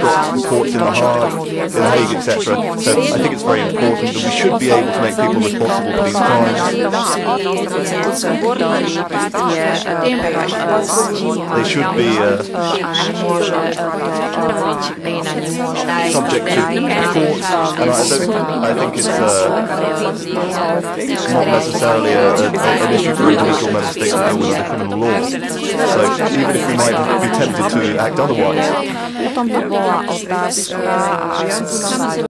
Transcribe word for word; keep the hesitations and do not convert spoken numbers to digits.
got courts in The Hague, in The Hague, et cetera. So I think it's very important that we should be able to make people responsible for these crimes. They should be uh, subject to courts, and I, don't, I think it's uh, not necessarily a, a, an issue for individual member states to deal with the criminal law. So even if we might be tempted to act otherwise.